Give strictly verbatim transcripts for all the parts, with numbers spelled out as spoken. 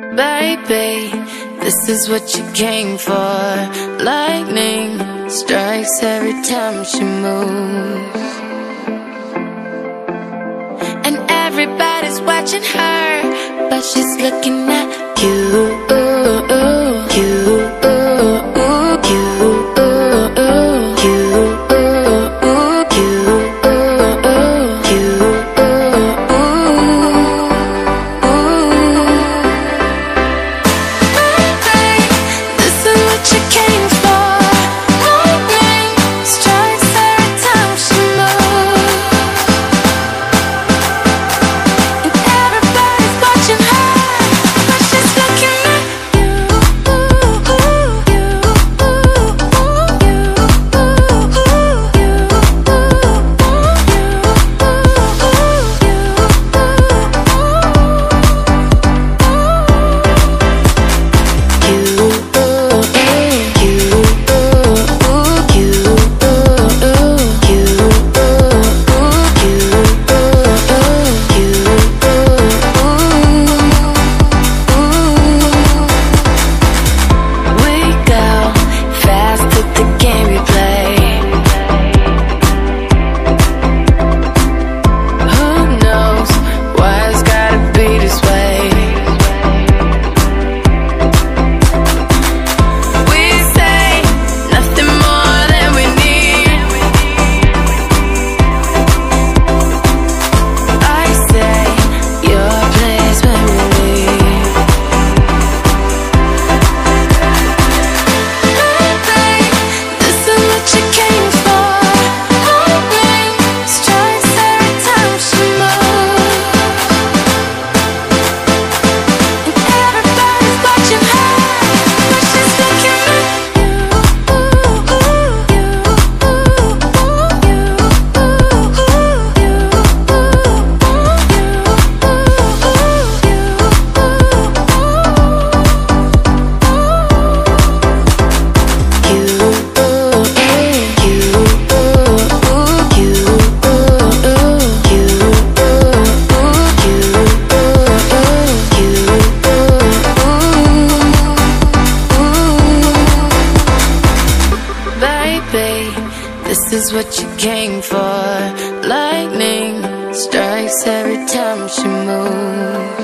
Baby, this is what you came for. Lightning strikes every time she moves, and everybody's watching her, but she's looking at you, you, you. This is what you came for. Lightning strikes every time she moves.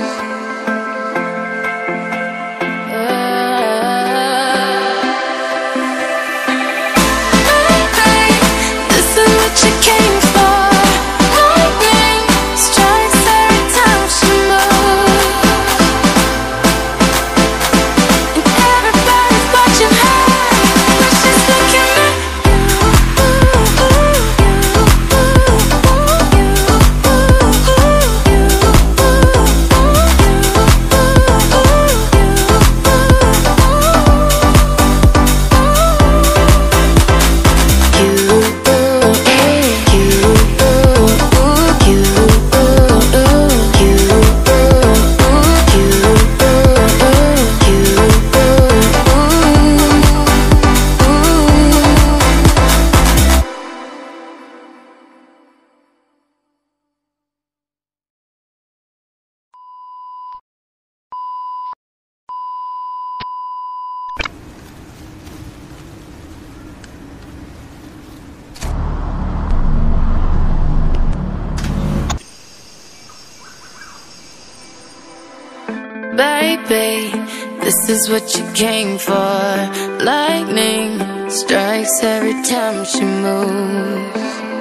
Baby, this is what you came for. Lightning strikes every time she moves,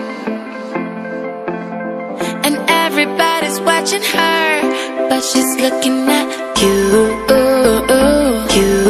and everybody's watching her, but she's looking at you, you.